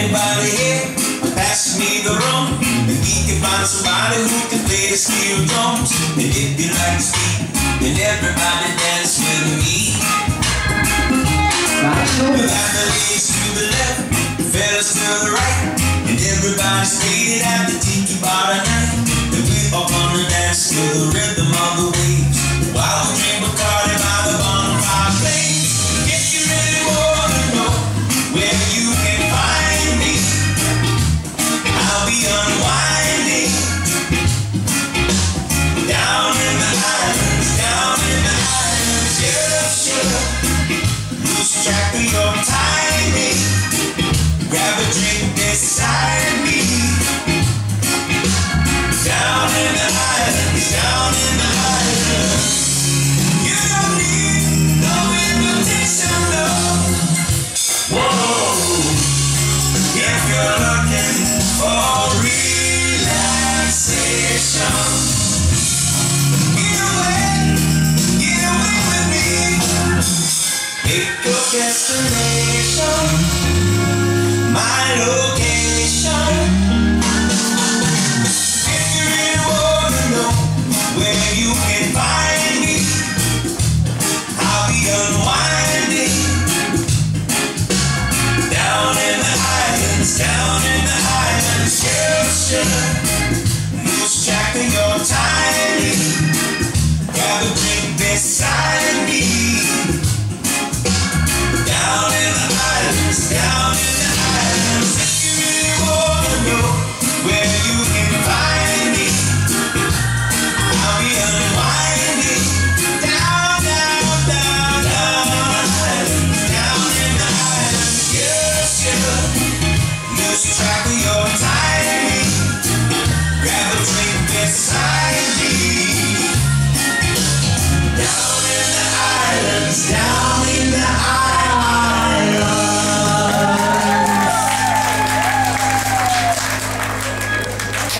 anybody here? Pass me the rum, and we can find somebody who can play the steel drums. And if you like to speak, then everybody dance with me. We got the ladies to the left, the fellas to the right, and everybody's faded at the tiki bar tonight. And we all gonna dance to the rhythm of the waves, while we drink Bacardi by the bonfire flames. If you really wanna know where you can find me, I'll be unwinding down in the islands, yeah, sure. Lose track of your timing, grab a drink beside me. Down in the islands, you don't need no invitation, no. Whoa, if you're looking for relaxation, get away with me. Pick your destination.